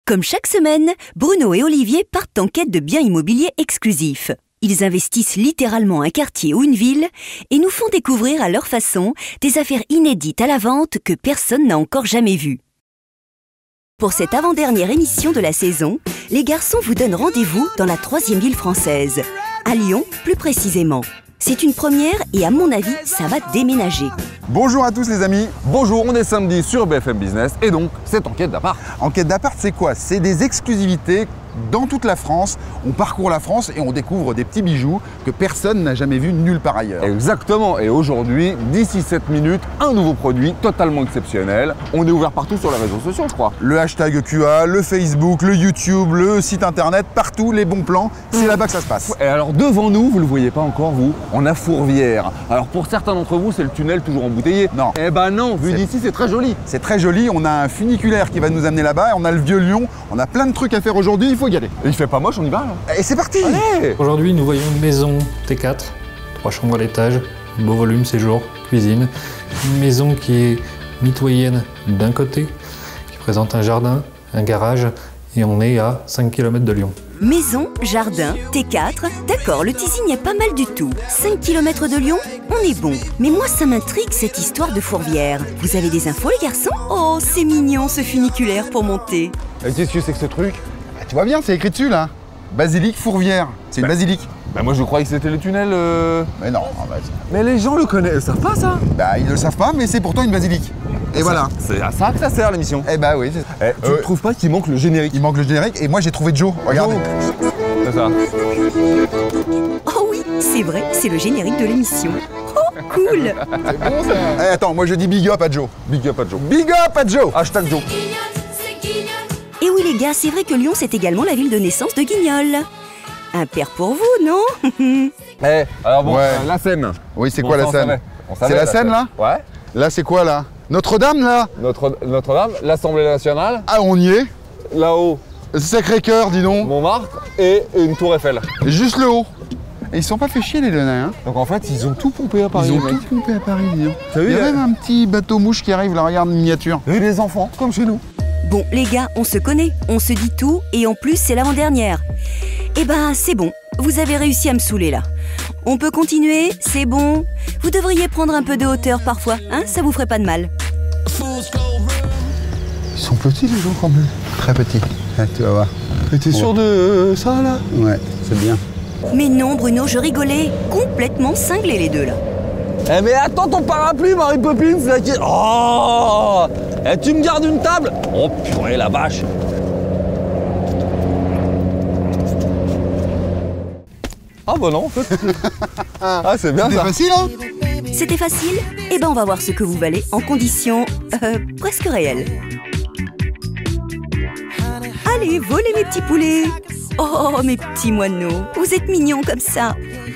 Comme chaque semaine, Bruno et Olivier partent en quête de biens immobiliers exclusifs. Ils investissent littéralement un quartier ou une ville et nous font découvrir à leur façon des affaires inédites à la vente que personne n'a encore jamais vues. Pour cette avant-dernière émission de la saison, les garçons vous donnent rendez-vous dans la 3e ville française, à Lyon plus précisément. C'est une première et à mon avis, ça va déménager. Bonjour à tous les amis. Bonjour, on est samedi sur BFM Business et donc c'est Enquête d'appart. Enquête d'appart, c'est quoi? C'est des exclusivités dans toute la France. On parcourt la France et on découvre des petits bijoux que personne n'a jamais vus nulle part ailleurs. Exactement, et aujourd'hui, d'ici 7 minutes, un nouveau produit totalement exceptionnel. On est ouvert partout sur les réseaux sociaux, je crois. Le hashtag QA, le Facebook, le YouTube, le site internet, partout, les bons plans, c'est là-bas que ça se passe. Et alors devant nous, vous le voyez pas encore vous, on a Fourvière. Alors pour certains d'entre vous, c'est le tunnel toujours embouteillé. Non. Eh ben non, vu d'ici, c'est très joli. C'est très joli, on a un funiculaire qui va nous amener là-bas, on a le vieux Lyon, on a plein de trucs à faire aujourd'hui, il faut y aller. Et il fait pas moche, on y va là. Et c'est parti. Allez. Aujourd'hui, nous voyons une maison T4, 3 chambres à l'étage, beau volume, séjour, cuisine. Une maison qui est mitoyenne d'un côté, qui présente un jardin, un garage, et on est à 5 km de Lyon. Maison, jardin, T4, d'accord, le teasing est pas mal du tout. 5 km de Lyon, on est bon. Mais moi, ça m'intrigue cette histoire de Fourvière. Vous avez des infos, les garçons? Oh, c'est mignon ce funiculaire pour monter. Et qu'est-ce que c'est que ce truc? Tu vois bien, c'est écrit dessus là. Basilique Fourvière, c'est une basilique. Bah moi je croyais que c'était le tunnel. Mais non, Mais les gens le connaissent, ils savent pas ça? bah ils le savent pas, mais c'est pourtant une basilique. Et voilà. C'est à ça que ça sert l'émission. Eh bah oui, c'est... Tu ne trouves pas qu'il manque le générique? Il manque le générique et moi j'ai trouvé Joe, regarde. C'est ça. Oh oui, c'est vrai, c'est le générique de l'émission. Oh, cool. C'est bon ça. Eh, attends, moi je dis big up à Joe. Big up à Joe. Big up à Joe. Hashtag Joe. Et oui les gars, c'est vrai que Lyon c'est également la ville de naissance de Guignol. Un père pour vous, non? Eh, alors bon, Ouais. la Seine. Oui, c'est Bon, quoi ça, la on scène? savait. On savait, C'est la Seine là? Ouais. Là c'est quoi là? Notre-Dame là? Notre-Dame, l'Assemblée nationale, Ah on y est. là-haut, Sacré-Cœur, dis donc. Montmartre et une tour Eiffel. Juste le haut. Et ils se sont pas fait chier les Lyonnais, hein. Donc en fait, ils ont tout pompé à Paris. Ils ont les mecs. tout pompé à Paris, dis donc. T'as vu, Il y a même un petit bateau mouche qui arrive là, regarde, une miniature. Et les enfants, comme chez nous. Bon, les gars, on se connaît, on se dit tout, et en plus, c'est l'avant-dernière. Eh ben, c'est bon, vous avez réussi à me saouler là. On peut continuer, c'est bon. Vous devriez prendre un peu de hauteur parfois, hein, ça vous ferait pas de mal. Ils sont petits les gens quand même. Très petits. Ah, tu vas voir. T'es sûr de ça là? Ouais, c'est bien. Mais non, Bruno, je rigolais. Complètement cinglés les deux là. Eh mais attends ton parapluie, Mary Poppins, là qui... Oh! Eh, tu me gardes une table? Oh purée, la vache! Ah bah non, en fait. Ah, c'est bien C'est ça. facile, hein? C'était facile? Eh ben, on va voir ce que vous valez en conditions presque réelles. Allez, volez mes petits poulets. Oh, mes petits moineaux, vous êtes mignons comme ça.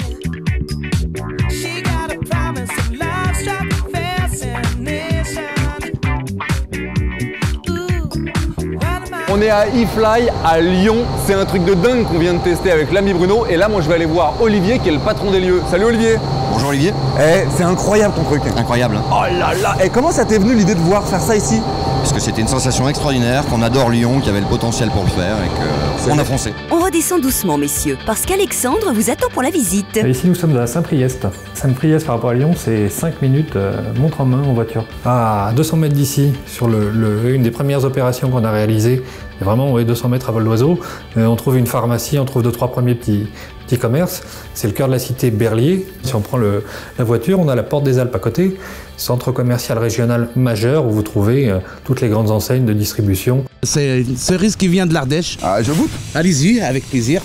On est à eFly à Lyon. C'est un truc de dingue qu'on vient de tester avec l'ami Bruno. Et là, moi, je vais aller voir Olivier qui est le patron des lieux. Salut Olivier. Bonjour Olivier. Eh, c'est incroyable ton truc. Incroyable, hein. Oh là là. Et comment ça t'est venu l'idée de voir faire ça ici? Parce que c'était une sensation extraordinaire, qu'on adore Lyon, qu'il y avait le potentiel pour le faire et qu'on a foncé. On redescend doucement, messieurs, parce qu'Alexandre vous attend pour la visite. Ici, nous sommes à Saint-Priest. Saint-Priest, par rapport à Lyon, c'est 5 minutes montre en main en voiture. À 200 mètres d'ici, sur une des premières opérations qu'on a réalisées, et vraiment 200 mètres à vol d'oiseau, on trouve une pharmacie, on trouve 2-3 premiers petits commerces. C'est le cœur de la cité Berlier. Si on prend la voiture, on a la Porte des Alpes à côté, centre commercial régional majeur où vous trouvez toutes les grandes enseignes de distribution. C'est une cerise qui vient de l'Ardèche. Ah, je goûte. Allez-y, avec plaisir.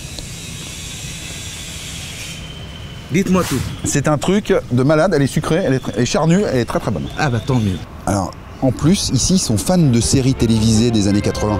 Dites-moi tout. C'est un truc de malade, elle est sucrée, elle est charnue, elle est très très bonne. Ah bah tant mieux. Alors, en plus, ici, ils sont fans de séries télévisées des années 80.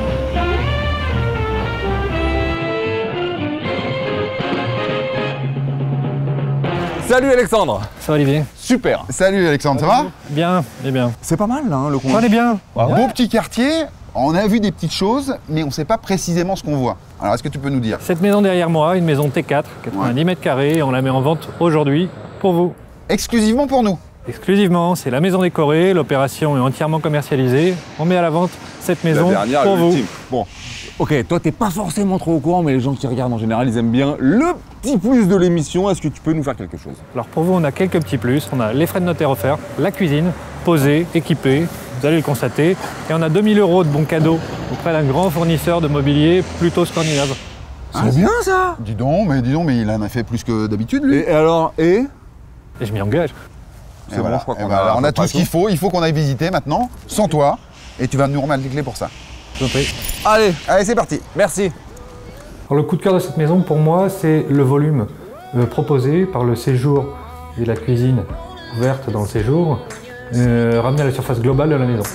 Salut Alexandre. Ça va Olivier? Super. Salut Alexandre, ça va? Bien, et bien. C'est pas mal là, hein, le coin. On est bien. Beau petit quartier, on a vu des petites choses, mais on ne sait pas précisément ce qu'on voit. Alors, est-ce que tu peux nous dire? Cette maison derrière moi, une maison T4, 90 mètres carrés, on la met en vente aujourd'hui pour vous. Exclusivement pour nous. Exclusivement, c'est la maison décorée, l'opération est entièrement commercialisée. On met à la vente cette maison La dernière, pour vous. l'ultime. Bon, ok, toi t'es pas forcément trop au courant, mais les gens qui regardent en général, ils aiment bien le petit plus de l'émission. Est-ce que tu peux nous faire quelque chose? Alors pour vous, on a quelques petits plus. On a les frais de notaire offerts, la cuisine, posée, équipée, vous allez le constater. Et on a 2000 € de bons cadeaux auprès d'un grand fournisseur de mobilier plutôt scandinave. C'est bien ça. Dis donc, mais il en a fait plus que d'habitude, lui. Et alors, Et je m'y engage. C'est bon, je crois qu'on a on a tout ce qu'il faut. Il faut qu'on aille visiter maintenant, sans toi. Et tu vas nous remettre les clés pour ça. Je vous en prie. Allez, Allez, c'est parti. merci. Alors, le coup de cœur de cette maison, pour moi, c'est le volume proposé par le séjour et la cuisine ouverte dans le séjour, ramené à la surface globale de la maison.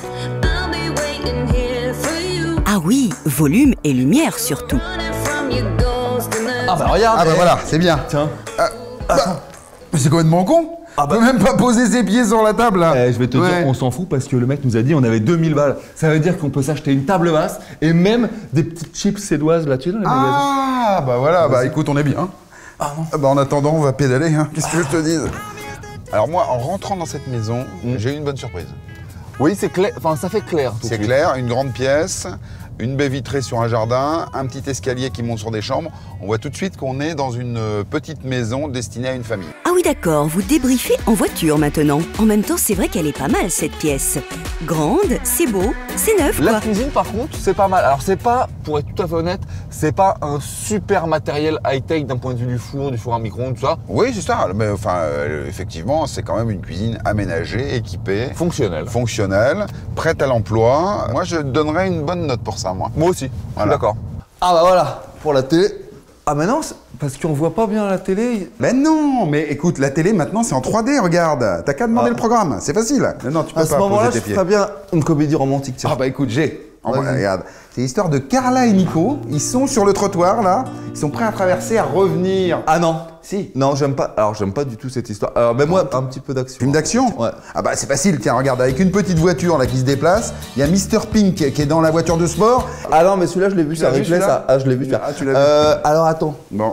Ah oui, volume et lumière surtout. Ah bah regarde. Ah bah voilà, c'est bien. Tiens. Mais c'est complètement con. On peut même pas poser ses pieds sur la table, là. Je vais te dire, on s'en fout parce que le mec nous a dit on avait 2000 balles. Ça veut dire qu'on peut s'acheter une table basse et même des petites chips suédoises là-dessus dans les magasins. Ah, bah voilà, bah écoute, on est bien. Ah non. Bah en attendant, on va pédaler, hein. Qu'est-ce que je te dise? Alors moi, en rentrant dans cette maison, j'ai eu une bonne surprise. Oui, c'est clair, enfin ça fait clair. tout de C'est suite. clair, une grande pièce, une baie vitrée sur un jardin, un petit escalier qui monte sur des chambres. On voit tout de suite qu'on est dans une petite maison destinée à une famille. Ah oui d'accord, vous débriefez en voiture maintenant. En même temps, c'est vrai qu'elle est pas mal cette pièce. Grande, c'est beau, c'est neuf La quoi. cuisine par contre, c'est pas mal. Alors c'est pas, pour être tout à fait honnête, c'est pas un super matériel high-tech d'un point de vue du four à micro-ondes, tout ça. Oui, c'est ça. Mais enfin, effectivement, c'est quand même une cuisine aménagée, équipée, Fonctionnel. fonctionnelle, prête à l'emploi. Moi, je donnerais une bonne note pour ça, moi. Moi aussi, je suis Voilà. d'accord. Ah bah voilà, pour la télé. Ah mais non, parce qu'on voit pas bien la télé. Ben non, mais écoute, la télé maintenant c'est en 3D, regarde. T'as qu'à demander Ah. le programme, c'est facile. Non, tu peux À pas ce moment-là, poser je tes pieds. ferais bien une comédie romantique, tiens. Ah bah écoute, j'ai. Vas-y. Regarde, c'est l'histoire de Carla et Nico. Ils sont sur le trottoir là. Ils sont prêts à traverser, à revenir. Ah non. Si. Non, j'aime pas. Alors j'aime pas du tout cette histoire. Alors mais moi, un petit peu d'action. Film d'action. Ouais. Ah bah c'est facile, tiens, regarde, avec une petite voiture là qui se déplace. Il y a Mr Pink qui est dans la voiture de sport. Ah non, mais celui-là, je l'ai vu, Tu ça l'as vu, replay, celui-là ça. Ah, je l'ai vu. Ah, tu l'as vu. Alors attends. Bon.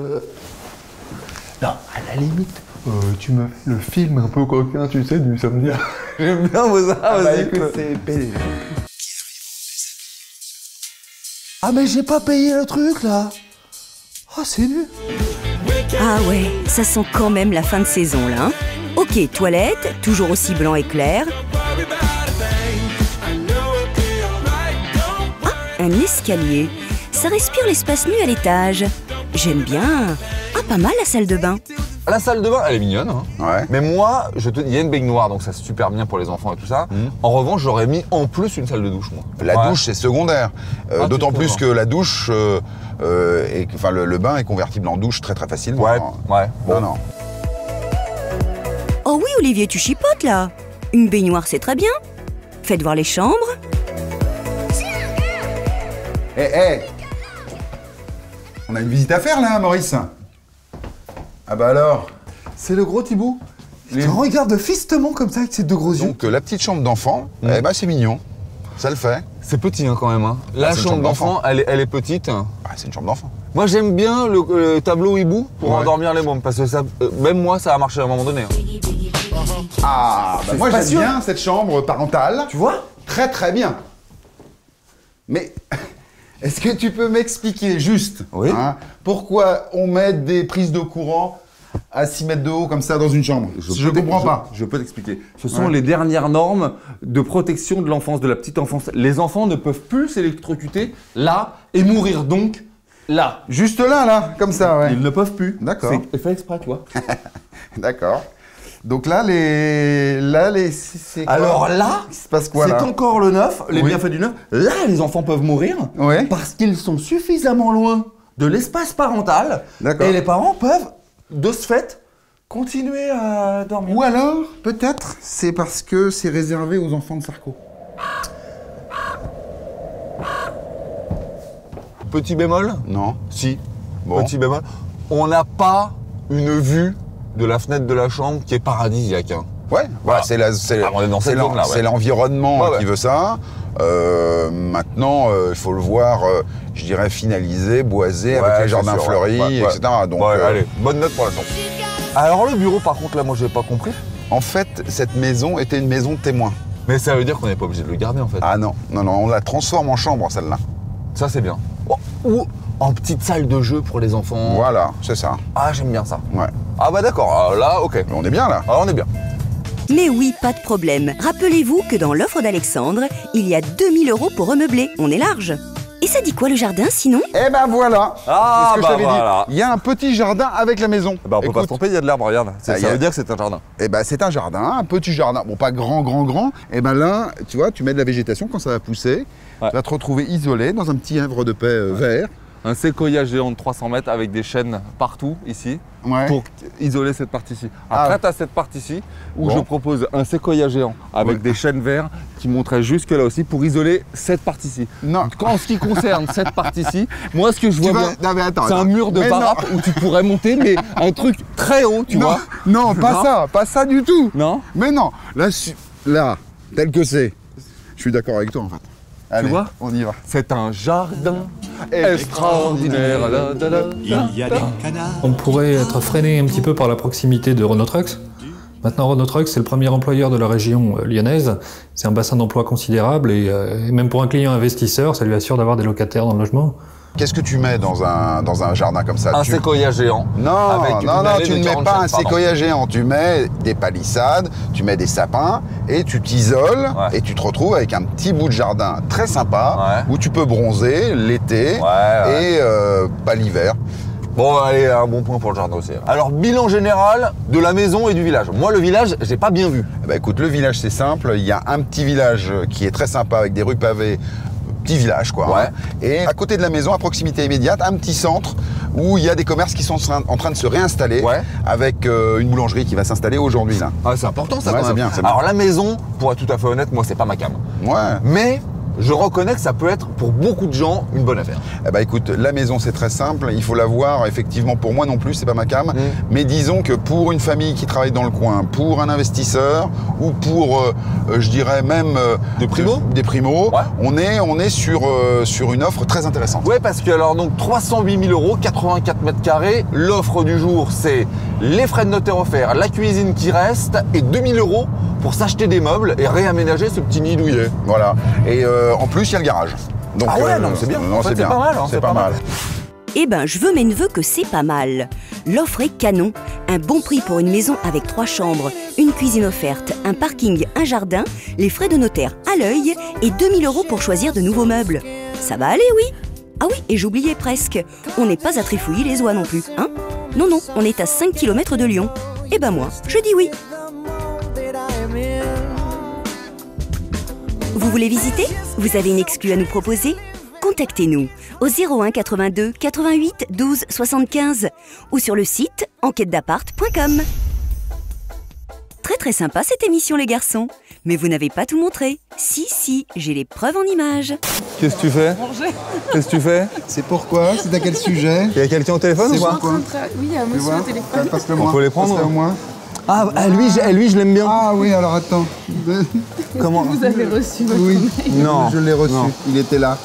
Non, à la limite, tu me fais le film un peu coquin, tu sais, du samedi. J'aime bien vos ça, Ah bah vas-y. écoute, c'est payé. Ah mais j'ai pas payé le truc là. Oh, c'est nul. Ah ouais, ça sent quand même la fin de saison là. Hein. Ok, toilette, toujours aussi blanc et clair. Ah, un escalier. Ça respire l'espace nu à l'étage. J'aime bien. Ah, pas mal la salle de bain. La salle de bain, elle est mignonne. Hein. Ouais. Mais moi, il y a une baignoire, donc ça c'est super bien pour les enfants et tout ça. En revanche, j'aurais mis en plus une salle de douche, moi. La Ouais. douche c'est secondaire. Ah, D'autant tu plus trouves, que la douche, enfin le bain est convertible en douche très facilement. Ouais, ouais. Bon. Non, non. Oh oui, Olivier, tu chipotes là. Une baignoire, c'est très bien. Faites voir les chambres. On a une visite à faire là, Maurice. Ah bah alors. C'est le gros Thibaut. Les- Il te regarde fistement comme ça avec ses deux gros yeux. Donc la petite chambre d'enfant, eh ben c'est mignon. Ça le fait. C'est petit hein, quand même. Hein. La c'est une chambre chambre d'enfant, elle est petite. Ah, c'est une chambre d'enfant. Moi j'aime bien le tableau hibou pour Ouais. endormir les mômes parce que ça, même moi ça a marché à un moment donné. Hein. Ah, bah C'est moi j'aime spacieux. bien cette chambre parentale. Tu vois? Très bien. Mais est-ce que tu peux m'expliquer juste Oui. pourquoi on met des prises de courant à 6 mètres de haut comme ça dans une chambre? Je comprends pas. Je peux t'expliquer. Ce sont Ouais. les dernières normes de protection de l'enfance, de la petite enfance. Les enfants ne peuvent plus s'électrocuter là et mourir donc là. Juste là, comme ça, ouais. Ils ne peuvent plus. D'accord. C'est fait exprès, tu vois. D'accord. Donc là, c'est quoi? Alors là, il se passe quoi c'est là? encore le neuf, les Oui. bienfaits du neuf. Là, les enfants peuvent mourir Ouais. parce qu'ils sont suffisamment loin de l'espace parental D'accord. et les parents peuvent, de ce fait, continuer à dormir. Ou alors, peut-être, c'est parce que c'est réservé aux enfants de Sarko. Petit bémol. Non. Si. Bon. Petit bémol. On n'a pas une vue de la fenêtre de la chambre qui est paradisiaque. Hein. Ouais, Voilà. c'est Ah, on est dans cette zone-là, ouais. c'est l'environnement Ouais, ouais. qui veut ça. Maintenant, il faut le voir, je dirais, finalisé, boisé, avec Ouais, les jardins c'est sûr, fleuris, ouais, ouais. etc. Donc, Ouais, allez, bonne note pour la chambre. Alors le bureau, par contre, là, moi, j'ai pas compris. En fait, cette maison était une maison témoin. Mais ça veut dire qu'on n'est pas obligé de le garder en fait. Ah non, non, non, on la transforme en chambre, celle-là. Ça c'est bien. Ou en petite salle de jeu pour les enfants. Voilà, c'est ça. Ah j'aime bien ça. Ouais. Ah bah d'accord, là ok. On est bien là. Ah on est bien. Mais oui, pas de problème. Rappelez-vous que dans l'offre d'Alexandre, il y a 2000 € pour remeubler. On est large. Et ça dit quoi le jardin sinon? Eh ben voilà. Ah C'est ce que je bah t'avais voilà. dit. Il y a un petit jardin avec la maison. Bah on peut pas se tromper, il y a de l'herbe, regarde. Ça y a- veut dire que c'est un jardin. Eh ben c'est un jardin, un petit jardin. Bon, pas grand. Et ben là, tu vois, tu mets de la végétation quand ça va pousser. Ouais. Tu vas te retrouver isolé dans un petit havre de paix vert. Un séquoia géant de 300 mètres avec des chênes partout ici Ouais. pour isoler cette partie-ci. Après, Ah. tu as cette partie-ci où Bon. je propose un séquoia géant avec Ouais. des chênes verts qui monteraient jusque là aussi pour isoler cette partie-ci. Non. En ce qui concerne cette partie-ci, moi ce que je vois bien, Non mais attends. c'est un mur de Mais barappe où tu pourrais monter, mais un truc très haut, tu non. vois. Non, Non. pas ça du tout. Non. Mais non, là, tel que c'est. Je suis d'accord avec toi en fait. Allez, vois on y va. C'est un jardin extraordinaire. On pourrait être freiné un petit peu par la proximité de Renault Trucks. Maintenant, Renault Trucks, c'est le premier employeur de la région lyonnaise. C'est un bassin d'emploi considérable et même pour un client investisseur, ça lui assure d'avoir des locataires dans le logement. Qu'est-ce que tu mets dans un jardin comme ça? Un séquoia géant. Non, Avec une non, allée tu de ne mets 40 pas un chênes, pardon. séquoia géant. Tu mets des palissades, tu mets des sapins et tu t'isoles Ouais. et tu te retrouves avec un petit bout de jardin très sympa Ouais. où tu peux bronzer l'été Ouais. et pas l'hiver. Bon, allez, un bon point pour le jardin aussi. Alors, bilan général de la maison et du village. Moi, le village, j'ai pas bien vu. Eh ben, écoute, le village c'est simple. Il y a un petit village qui est très sympa avec des rues pavées. Petit village quoi. Ouais. Hein. Et à côté de la maison, à proximité immédiate, un petit centre où il y a des commerces qui sont en train de se réinstaller Ouais. avec une boulangerie qui va s'installer aujourd'hui là. Ah, c'est important ça Ouais, quand c'est même. bien, c'est bien. Alors, la maison, pour être tout à fait honnête, moi, c'est pas ma cam. Ouais. Mais je reconnais que ça peut être pour beaucoup de gens une bonne affaire. Eh ben écoute, la maison c'est très simple, il faut la voir, effectivement pour moi non plus, c'est pas ma cam, mais disons que pour une famille qui travaille dans le coin, pour un investisseur ou pour, je dirais même Des primos des primos, Ouais. on est sur une offre très intéressante. Ouais, parce que alors donc 308 000 €, 84 mètres carrés. L'offre du jour, c'est les frais de notaire offerts, la cuisine qui reste et 2000 € pour s'acheter des meubles et réaménager ce petit nid douillet. Voilà. Et en plus il y a le garage. Donc, Ah ouais, non, c'est bien. Non, En fait, c'est c'est bien. pas mal, hein, c'est c'est pas pas mal. mal. Eh ben, je veux mais ne veux que c'est pas mal. L'offre est canon. Un bon prix pour une maison avec 3 chambres, une cuisine offerte, un parking, un jardin, les frais de notaire à l'œil et 2000 € pour choisir de nouveaux meubles. Ça va aller, oui. Ah oui, et j'oubliais presque. On n'est pas à Trifouilly les Oies non plus, hein? Non, non, on est à 5 km de Lyon. Eh ben moi, je dis oui. Vous voulez visiter? Vous avez une exclue à nous proposer? Contactez-nous au 01 82 88 12 75 ou sur le site enquêtedappart.com. Très sympa cette émission les garçons, mais vous n'avez pas tout montré. Si, j'ai les preuves en images. Qu'est-ce que tu fais? Qu'est-ce que tu fais? C'est pourquoi? C'est à quel sujet? Il y a quelqu'un au téléphone ou pas? pourquoi? Oui, il y a un monsieur au téléphone. Passe-le-moi. On peut les prendre? Passe-le moi. Ah, lui, je l'aime bien. Ah oui, alors attends. Comment? Vous avez reçu votre Oui, mail. Non. je l'ai reçu. Non. Il était là.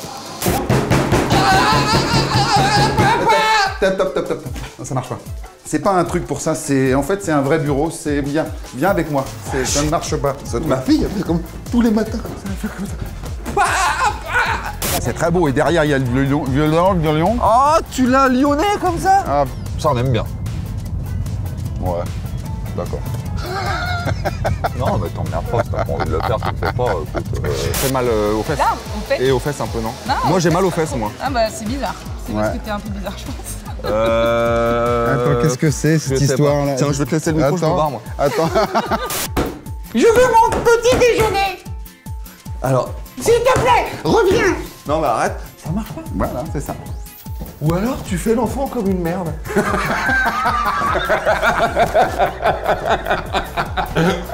Top. Non, ça marche pas. C'est pas un truc pour ça, en fait c'est un vrai bureau, c'est viens avec moi. Ça ne marche pas. Ma fille elle fait comme tous les matins, ça fait comme ça. C'est très beau et derrière il y a le lion. Oh, tu l'as lyonnais comme ça? Ah, Ça, on aime bien. ouais. D'accord. Non, mais t'emmerdes pas, si t'as pas envie de le faire, tu le fais pas. Écoute, fais mal aux fesses. Là, on fait. Et aux fesses un peu, non? Non, moi, aux j'ai mal aux fesses, fesses, moi. Ah bah c'est bizarre. C'est parce Ouais. que t'es un peu bizarre, je pense. Attends, qu'est-ce que c'est je cette sais pas. histoire là? Tiens, je vais te laisser le micro, je me barre, moi. Attends. Je veux mon petit déjeuner. Alors, S'il te plaît, reviens. non, mais arrête, ça marche pas. Voilà, c'est ça. Ou alors, tu fais l'enfant comme une merde.